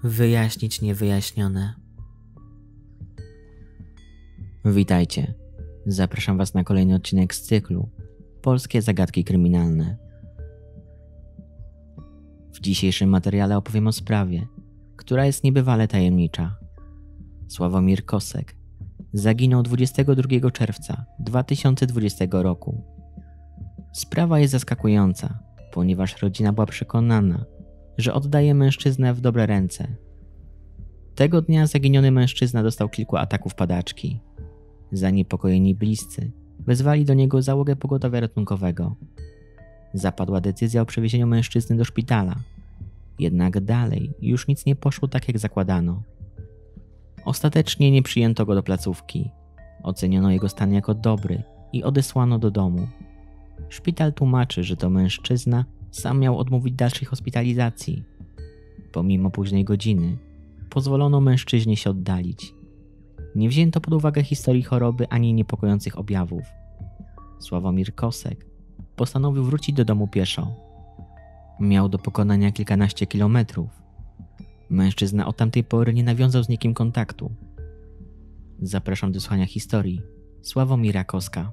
Wyjaśnić niewyjaśnione. Witajcie. Zapraszam Was na kolejny odcinek z cyklu Polskie zagadki kryminalne. W dzisiejszym materiale opowiem o sprawie, która jest niebywale tajemnicza. Sławomir Kosek zaginął 22 czerwca 2020 roku. Sprawa jest zaskakująca, ponieważ rodzina była przekonana, że oddaje mężczyznę w dobre ręce. Tego dnia zaginiony mężczyzna dostał kilku ataków padaczki. Zaniepokojeni bliscy wezwali do niego załogę pogotowia ratunkowego. Zapadła decyzja o przewiezieniu mężczyzny do szpitala. Jednak dalej już nic nie poszło tak jak zakładano. Ostatecznie nie przyjęto go do placówki. Oceniono jego stan jako dobry i odesłano do domu. Szpital tłumaczy, że to mężczyzna sam miał odmówić dalszej hospitalizacji. Pomimo późnej godziny pozwolono mężczyźnie się oddalić. Nie wzięto pod uwagę historii choroby ani niepokojących objawów. Sławomir Kosek postanowił wrócić do domu pieszo. Miał do pokonania kilkanaście kilometrów. Mężczyzna od tamtej pory nie nawiązał z nikim kontaktu. Zapraszam do słuchania historii Sławomira Koska.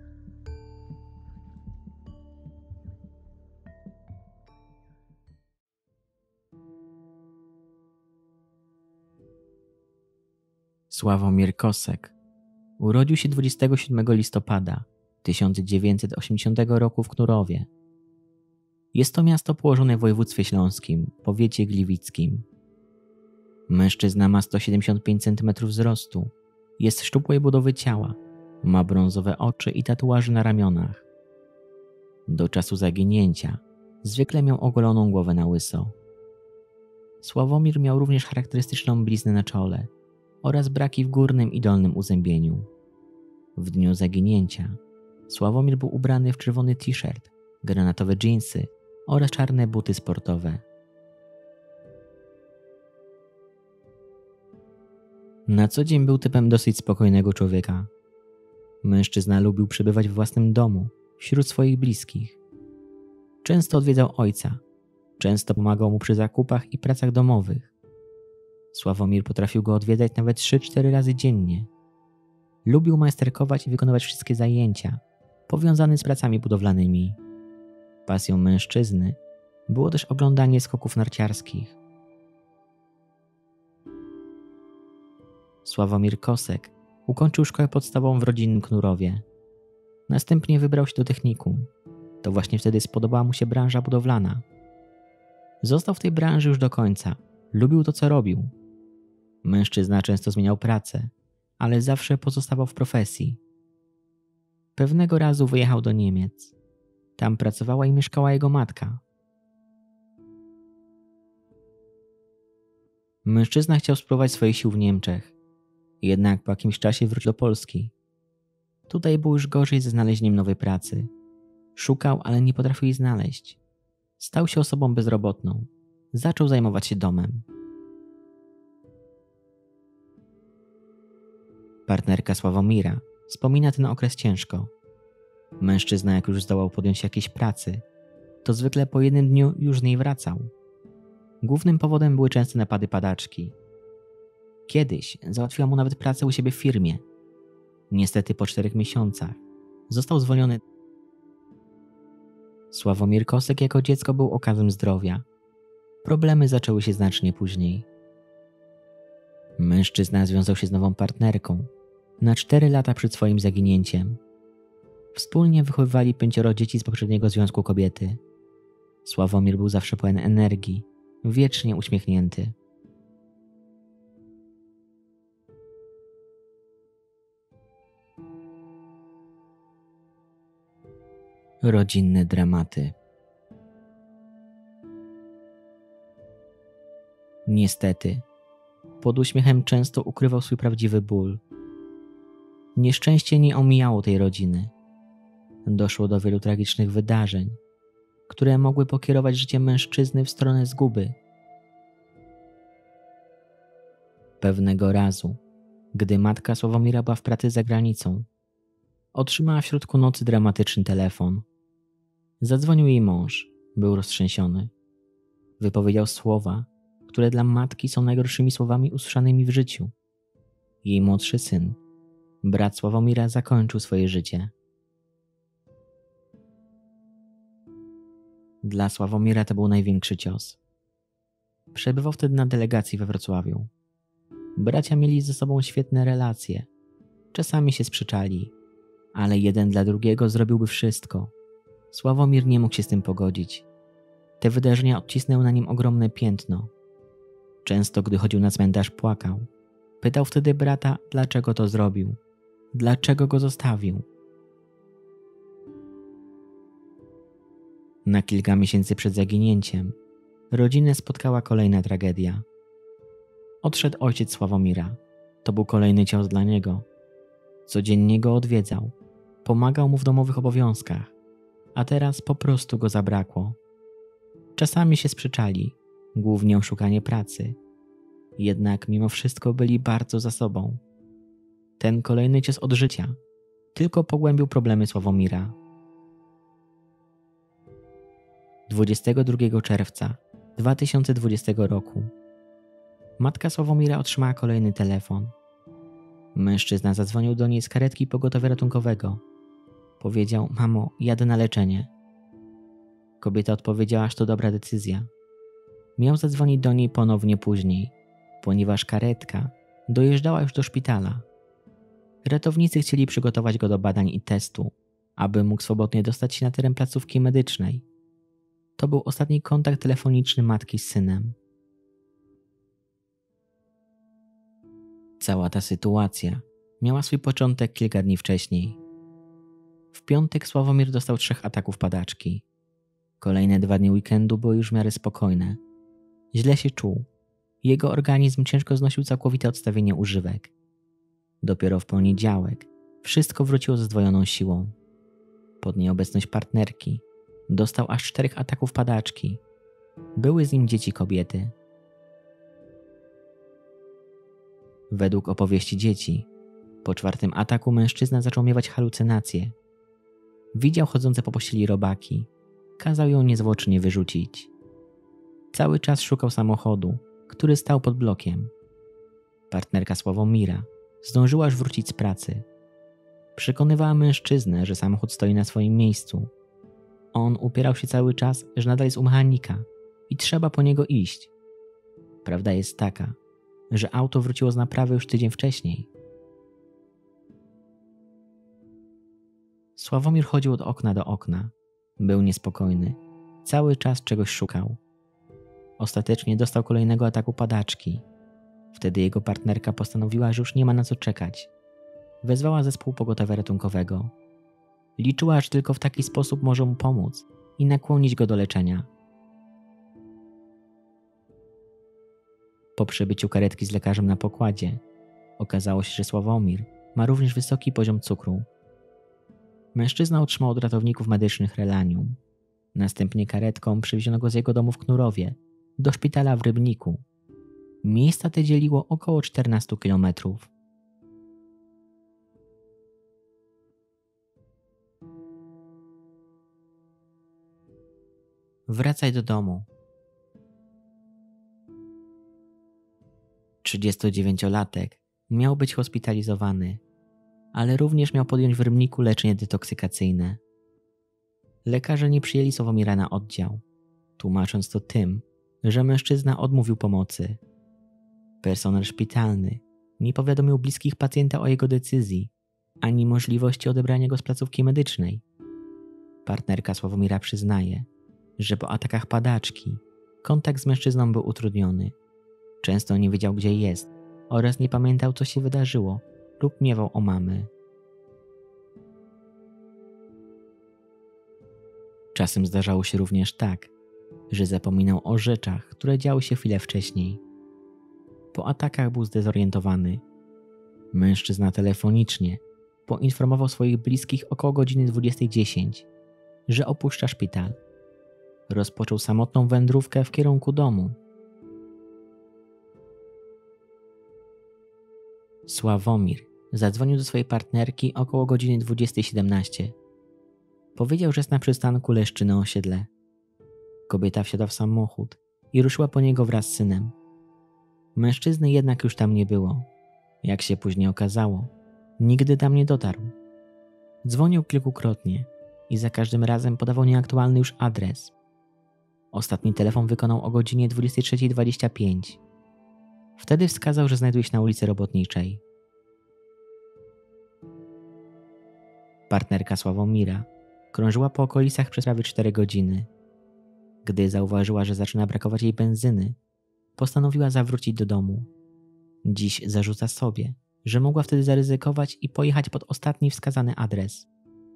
Sławomir Kosek urodził się 27 listopada 1980 roku w Knurowie. Jest to miasto położone w województwie śląskim, powiecie gliwickim. Mężczyzna ma 175 cm wzrostu, jest szczupłej budowy ciała, ma brązowe oczy i tatuaże na ramionach. Do czasu zaginięcia zwykle miał ogoloną głowę na łyso. Sławomir miał również charakterystyczną bliznę na czole oraz braki w górnym i dolnym uzębieniu. W dniu zaginięcia Sławomir był ubrany w czerwony t-shirt, granatowe dżinsy oraz czarne buty sportowe. Na co dzień był typem dosyć spokojnego człowieka. Mężczyzna lubił przebywać w własnym domu, wśród swoich bliskich. Często odwiedzał ojca, często pomagał mu przy zakupach i pracach domowych. Sławomir potrafił go odwiedzać nawet 3-4 razy dziennie. Lubił majsterkować i wykonywać wszystkie zajęcia powiązane z pracami budowlanymi. Pasją mężczyzny było też oglądanie skoków narciarskich. Sławomir Kosek ukończył szkołę podstawową w rodzinnym Knurowie. Następnie wybrał się do technikum. To właśnie wtedy spodobała mu się branża budowlana. Został w tej branży już do końca. Lubił to, co robił. Mężczyzna często zmieniał pracę, ale zawsze pozostawał w profesji. Pewnego razu wyjechał do Niemiec. Tam pracowała i mieszkała jego matka. Mężczyzna chciał spróbować swoich sił w Niemczech. Jednak po jakimś czasie wrócił do Polski. Tutaj było już gorzej ze znalezieniem nowej pracy. Szukał, ale nie potrafił jej znaleźć. Stał się osobą bezrobotną. Zaczął zajmować się domem. Partnerka Sławomira wspomina ten okres ciężko. Mężczyzna, jak już zdołał podjąć się jakiejś pracy, to zwykle po jednym dniu już z niej wracał. Głównym powodem były częste napady padaczki. Kiedyś załatwiła mu nawet pracę u siebie w firmie. Niestety po 4 miesiącach został zwolniony. Sławomir Kosek jako dziecko był okazem zdrowia. Problemy zaczęły się znacznie później. Mężczyzna związał się z nową partnerką na 4 lata przed swoim zaginięciem. Wspólnie wychowywali 5 dzieci z poprzedniego związku kobiety. Sławomir był zawsze pełen energii, wiecznie uśmiechnięty. Rodzinne dramaty. Niestety, pod uśmiechem często ukrywał swój prawdziwy ból. Nieszczęście nie omijało tej rodziny. Doszło do wielu tragicznych wydarzeń, które mogły pokierować życie mężczyzny w stronę zguby. Pewnego razu, gdy matka Sławomira była w pracy za granicą, otrzymała w środku nocy dramatyczny telefon. Zadzwonił jej mąż, był roztrzęsiony. Wypowiedział słowa, które dla matki są najgorszymi słowami usłyszanymi w życiu. Jej młodszy syn, brat Sławomira, zakończył swoje życie. Dla Sławomira to był największy cios. Przebywał wtedy na delegacji we Wrocławiu. Bracia mieli ze sobą świetne relacje. Czasami się sprzeczali, ale jeden dla drugiego zrobiłby wszystko. Sławomir nie mógł się z tym pogodzić. Te wydarzenia odcisnęły na nim ogromne piętno. Często, gdy chodził na cmentarz, płakał. Pytał wtedy brata, dlaczego to zrobił. Dlaczego go zostawił. Na kilka miesięcy przed zaginięciem rodzinę spotkała kolejna tragedia. Odszedł ojciec Sławomira. To był kolejny cios dla niego. Codziennie go odwiedzał. Pomagał mu w domowych obowiązkach. A teraz po prostu go zabrakło. Czasami się sprzeczali, głównie o szukanie pracy. Jednak mimo wszystko byli bardzo za sobą. Ten kolejny cios od życia tylko pogłębił problemy Sławomira. 22 czerwca 2020 roku matka Sławomira otrzymała kolejny telefon. Mężczyzna zadzwonił do niej z karetki pogotowia ratunkowego. Powiedział: mamo, jadę na leczenie. Kobieta odpowiedziała, że to dobra decyzja. Miał zadzwonić do niej ponownie później, ponieważ karetka dojeżdżała już do szpitala. Ratownicy chcieli przygotować go do badań i testu, aby mógł swobodnie dostać się na teren placówki medycznej. To był ostatni kontakt telefoniczny matki z synem. Cała ta sytuacja miała swój początek kilka dni wcześniej. W piątek Sławomir dostał 3 ataków padaczki. Kolejne 2 dni weekendu były już w miarę spokojne. Źle się czuł. Jego organizm ciężko znosił całkowite odstawienie używek. Dopiero w poniedziałek wszystko wróciło ze zdwojoną siłą. Pod nieobecność partnerki dostał aż 4 ataków padaczki. Były z nim dzieci kobiety. Według opowieści dzieci, po 4 ataku mężczyzna zaczął miewać halucynacje. Widział chodzące po pościeli robaki. Kazał ją niezwłocznie wyrzucić. Cały czas szukał samochodu, który stał pod blokiem. Partnerka Sławomira zdążyła już wrócić z pracy. Przekonywała mężczyznę, że samochód stoi na swoim miejscu. On upierał się cały czas, że nadal jest u mechanika i trzeba po niego iść. Prawda jest taka, że auto wróciło z naprawy już tydzień wcześniej. Sławomir chodził od okna do okna. Był niespokojny. Cały czas czegoś szukał. Ostatecznie dostał kolejnego ataku padaczki. Wtedy jego partnerka postanowiła, że już nie ma na co czekać. Wezwała zespół pogotowia ratunkowego. Liczyła, że tylko w taki sposób może mu pomóc i nakłonić go do leczenia. Po przybyciu karetki z lekarzem na pokładzie okazało się, że Sławomir ma również wysoki poziom cukru. Mężczyzna otrzymał od ratowników medycznych relanium. Następnie karetką przywieziono go z jego domu w Knurowie do szpitala w Rybniku. Miejsca te dzieliło około 14 kilometrów. Wracaj do domu. 39-latek miał być hospitalizowany, ale również miał podjąć w Rybniku leczenie detoksykacyjne. Lekarze nie przyjęli Sławomira na oddział, tłumacząc to tym, że mężczyzna odmówił pomocy. Personel szpitalny nie powiadomił bliskich pacjenta o jego decyzji, ani możliwości odebrania go z placówki medycznej. Partnerka Sławomira przyznaje, że po atakach padaczki kontakt z mężczyzną był utrudniony. Często nie wiedział, gdzie jest oraz nie pamiętał, co się wydarzyło lub miewał omamy. Czasem zdarzało się również tak, że zapominał o rzeczach, które działy się chwilę wcześniej. Po atakach był zdezorientowany. Mężczyzna telefonicznie poinformował swoich bliskich około godziny 20:10, że opuszcza szpital. Rozpoczął samotną wędrówkę w kierunku domu. Sławomir zadzwonił do swojej partnerki około godziny 20:17. Powiedział, że jest na przystanku Leszczyny Osiedle. Kobieta wsiadła w samochód i ruszyła po niego wraz z synem. Mężczyzny jednak już tam nie było. Jak się później okazało, nigdy tam nie dotarł. Dzwonił kilkukrotnie i za każdym razem podawał nieaktualny już adres. Ostatni telefon wykonał o godzinie 23:25. Wtedy wskazał, że znajduje się na ulicy Robotniczej. Partnerka Sławomira krążyła po okolicach przez prawie 4 godziny. Gdy zauważyła, że zaczyna brakować jej benzyny, postanowiła zawrócić do domu. Dziś zarzuca sobie, że mogła wtedy zaryzykować i pojechać pod ostatni wskazany adres.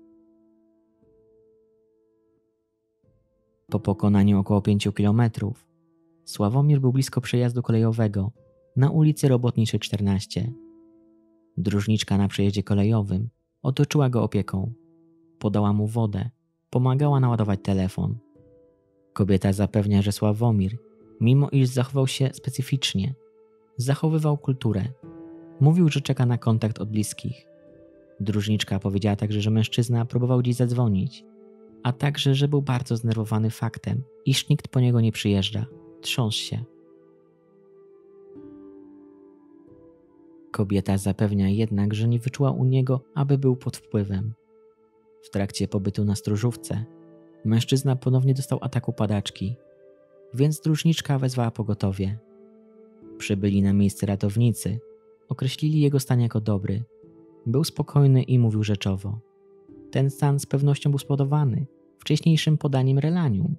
Po pokonaniu około 5 kilometrów Sławomir był blisko przejazdu kolejowego na ulicy Robotniczej 14. Dróżniczka na przejeździe kolejowym otoczyła go opieką. Podała mu wodę, pomagała naładować telefon. Kobieta zapewnia, że Sławomir, mimo iż zachował się specyficznie, zachowywał kulturę. Mówił, że czeka na kontakt od bliskich. Dróżniczka powiedziała także, że mężczyzna próbował dziś zadzwonić, a także, że był bardzo zdenerwowany faktem, iż nikt po niego nie przyjeżdża. Trząsł się. Kobieta zapewnia jednak, że nie wyczuła u niego, aby był pod wpływem. W trakcie pobytu na stróżówce mężczyzna ponownie dostał ataku padaczki, więc dróżniczka wezwała pogotowie. Przybyli na miejsce ratownicy, określili jego stan jako dobry. Był spokojny i mówił rzeczowo. Ten stan z pewnością był spowodowany wcześniejszym podaniem relanium.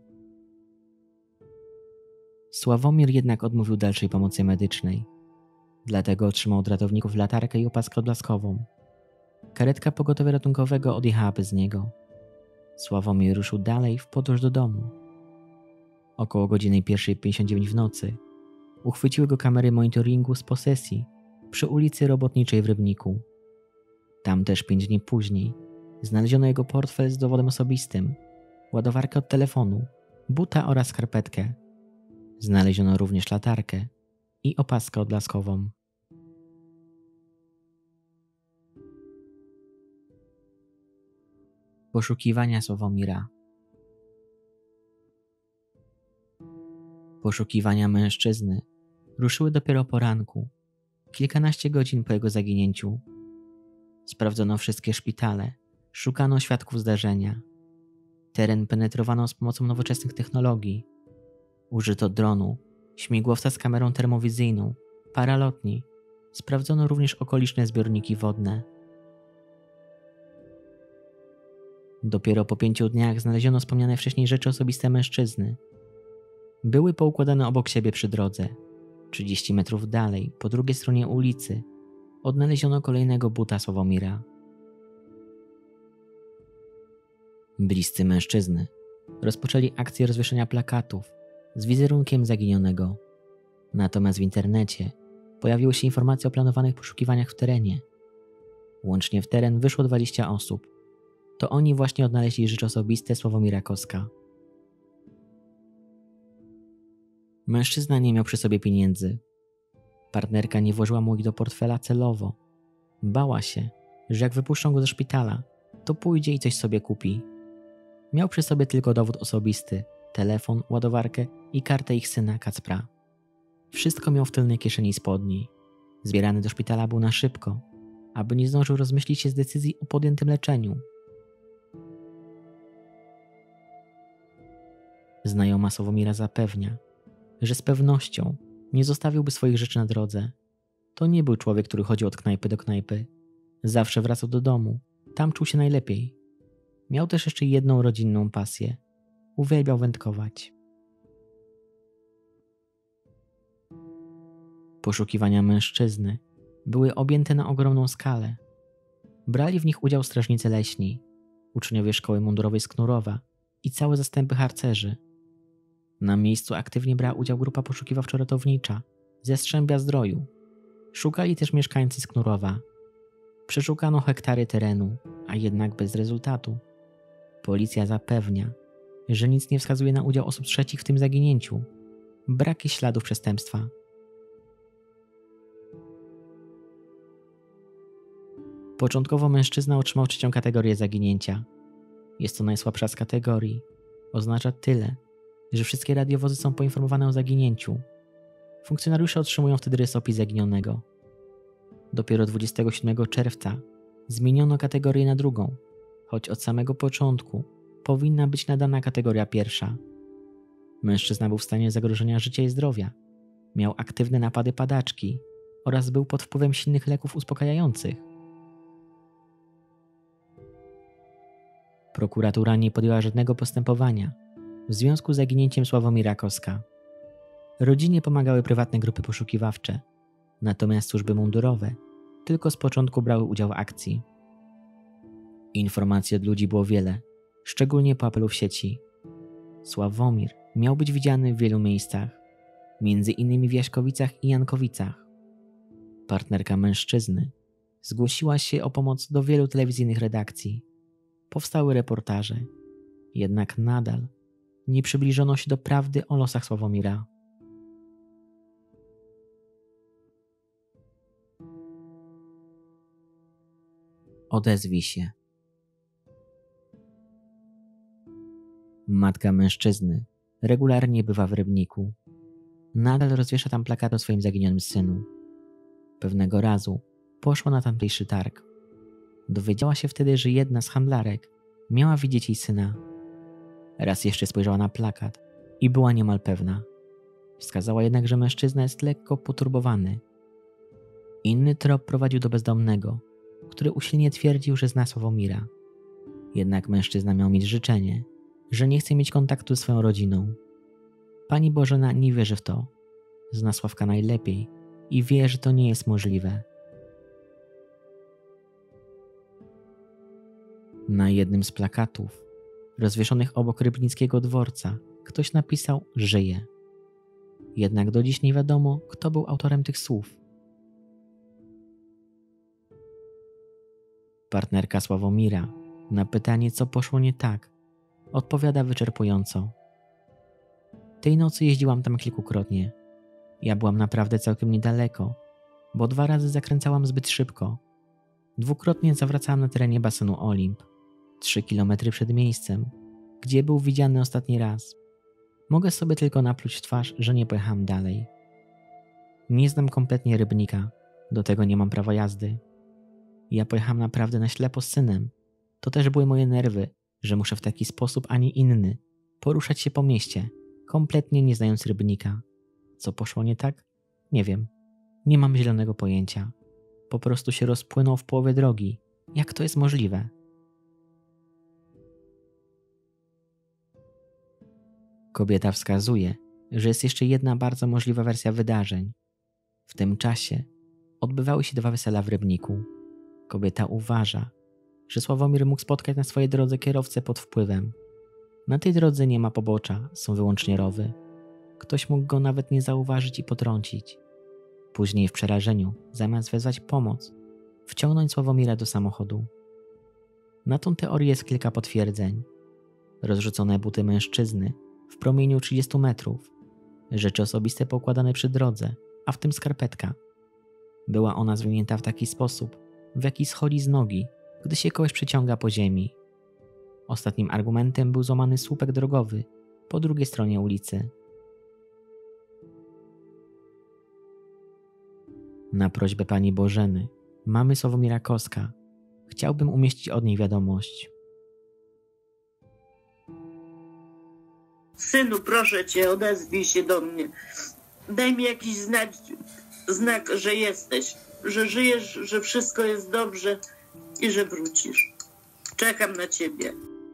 Sławomir jednak odmówił dalszej pomocy medycznej. Dlatego otrzymał od ratowników latarkę i opaskę odblaskową. Karetka pogotowia ratunkowego odjechała bez niego. Sławomir ruszył dalej w podróż do domu. Około godziny 1:59 w nocy uchwyciły go kamery monitoringu z posesji przy ulicy Robotniczej w Rybniku. Tam też 5 dni później znaleziono jego portfel z dowodem osobistym, ładowarkę od telefonu, buta oraz skarpetkę. Znaleziono również latarkę i opaskę odblaskową. Poszukiwania Sławomira. Poszukiwania mężczyzny ruszyły dopiero po ranku, kilkanaście godzin po jego zaginięciu. Sprawdzono wszystkie szpitale, szukano świadków zdarzenia. Teren penetrowano z pomocą nowoczesnych technologii. Użyto dronu, śmigłowca z kamerą termowizyjną, paralotni. Sprawdzono również okoliczne zbiorniki wodne. Dopiero po 5 dniach znaleziono wspomniane wcześniej rzeczy osobiste mężczyzny. Były poukładane obok siebie przy drodze. 30 metrów dalej, po drugiej stronie ulicy, odnaleziono kolejnego buta Sławomira. Bliscy mężczyzny rozpoczęli akcję rozwieszenia plakatów z wizerunkiem zaginionego. Natomiast w internecie pojawiły się informacje o planowanych poszukiwaniach w terenie. Łącznie w teren wyszło 20 osób. To oni właśnie odnaleźli rzeczy osobiste Sławomira Koska. Mężczyzna nie miał przy sobie pieniędzy. Partnerka nie włożyła mu ich do portfela celowo. Bała się, że jak wypuszczą go ze szpitala, to pójdzie i coś sobie kupi. Miał przy sobie tylko dowód osobisty, telefon, ładowarkę i kartę ich syna Kacpra. Wszystko miał w tylnej kieszeni spodni. Zbierany do szpitala był na szybko, aby nie zdążył rozmyślić się z decyzji o podjętym leczeniu. Znajoma Sławomira zapewnia, że z pewnością nie zostawiłby swoich rzeczy na drodze. To nie był człowiek, który chodził od knajpy do knajpy. Zawsze wracał do domu. Tam czuł się najlepiej. Miał też jeszcze jedną rodzinną pasję. Uwielbiał wędkować. Poszukiwania mężczyzny były objęte na ogromną skalę. Brali w nich udział strażnicy leśni, uczniowie szkoły mundurowej z Knurowa i całe zastępy harcerzy. Na miejscu aktywnie brała udział grupa poszukiwawczo-ratownicza z Jastrzębia-Zdroju. Szukali też mieszkańcy z Knurowa. Przeszukano hektary terenu, a jednak bez rezultatu. Policja zapewnia, że nic nie wskazuje na udział osób trzecich w tym zaginięciu. Brak śladów przestępstwa. Początkowo mężczyzna otrzymał 3. kategorię zaginięcia. Jest to najsłabsza z kategorii. Oznacza tyle, że wszystkie radiowozy są poinformowane o zaginięciu. Funkcjonariusze otrzymują wtedy rysopis zaginionego. Dopiero 27 czerwca zmieniono kategorię na drugą, choć od samego początku powinna być nadana kategoria pierwsza. Mężczyzna był w stanie zagrożenia życia i zdrowia, miał aktywne napady padaczki oraz był pod wpływem silnych leków uspokajających. Prokuratura nie podjęła żadnego postępowania w związku z zaginięciem Sławomira Koska. Rodzinie pomagały prywatne grupy poszukiwawcze, natomiast służby mundurowe tylko z początku brały udział w akcji. Informacji od ludzi było wiele, szczególnie po apelu w sieci. Sławomir miał być widziany w wielu miejscach, między innymi w Jaśkowicach i Jankowicach. Partnerka mężczyzny zgłosiła się o pomoc do wielu telewizyjnych redakcji. Powstały reportaże, jednak nadal nie przybliżono się do prawdy o losach Sławomira. Odezwij się. Matka mężczyzny regularnie bywa w Rybniku. Nadal rozwiesza tam plakaty o swoim zaginionym synu. Pewnego razu poszła na tamtejszy targ. Dowiedziała się wtedy, że jedna z handlarek miała widzieć jej syna. Raz jeszcze spojrzała na plakat i była niemal pewna. Wskazała jednak, że mężczyzna jest lekko poturbowany. Inny trop prowadził do bezdomnego, który usilnie twierdził, że zna Sławomira. Jednak mężczyzna miał mieć życzenie, że nie chce mieć kontaktu z swoją rodziną. Pani Bożena nie wierzy w to. Zna Sławka najlepiej i wie, że to nie jest możliwe. Na jednym z plakatów, rozwieszonych obok rybnickiego dworca, ktoś napisał „Żyje”. Jednak do dziś nie wiadomo, kto był autorem tych słów. Partnerka Sławomira na pytanie, co poszło nie tak, odpowiada wyczerpująco. Tej nocy jeździłam tam kilkukrotnie. Ja byłam naprawdę całkiem niedaleko, bo 2 razy zakręcałam zbyt szybko. 2-krotnie zawracałam na terenie basenu Olimp, 3 kilometry przed miejscem, gdzie był widziany ostatni raz. Mogę sobie tylko napluć w twarz, że nie pojechałam dalej. Nie znam kompletnie Rybnika, do tego nie mam prawa jazdy. Ja pojechałam naprawdę na ślepo z synem. To też były moje nerwy, że muszę w taki sposób, a nie inny poruszać się po mieście, kompletnie nie znając Rybnika. Co poszło nie tak? Nie wiem. Nie mam zielonego pojęcia. Po prostu się rozpłynął w połowie drogi. Jak to jest możliwe? Kobieta wskazuje, że jest jeszcze jedna bardzo możliwa wersja wydarzeń. W tym czasie odbywały się 2 wesela w Rybniku. Kobieta uważa, że Sławomir mógł spotkać na swojej drodze kierowcę pod wpływem. Na tej drodze nie ma pobocza, są wyłącznie rowy. Ktoś mógł go nawet nie zauważyć i potrącić. Później w przerażeniu, zamiast wezwać pomoc, wciągnąć Sławomira do samochodu. Na tą teorię jest kilka potwierdzeń. Rozrzucone buty mężczyzny w promieniu 30 metrów, rzeczy osobiste poukładane przy drodze, a w tym skarpetka. Była ona zwinięta w taki sposób, w jaki schodzi z nogi, gdy się kogoś przyciąga po ziemi. Ostatnim argumentem był złamany słupek drogowy po drugiej stronie ulicy. Na prośbę pani Bożeny, mamy Sławomira Koska, chciałbym umieścić od niej wiadomość. Synu, proszę cię, odezwij się do mnie. Daj mi jakiś znak, że jesteś, że żyjesz, że wszystko jest dobrze i że wrócisz. Czekam na ciebie.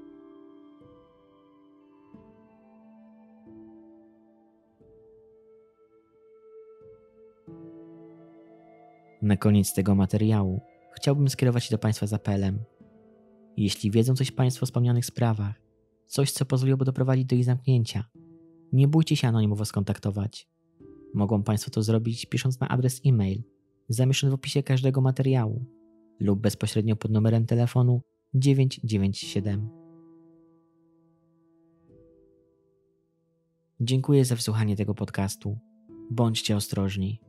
Na koniec tego materiału chciałbym skierować się do Państwa z apelem. Jeśli wiedzą coś Państwo o wspomnianych sprawach, coś co pozwoliłoby doprowadzić do ich zamknięcia, nie bójcie się anonimowo skontaktować. Mogą Państwo to zrobić pisząc na adres e-mail zamieszczony w opisie każdego materiału lub bezpośrednio pod numerem telefonu 997. Dziękuję za wysłuchanie tego podcastu. Bądźcie ostrożni.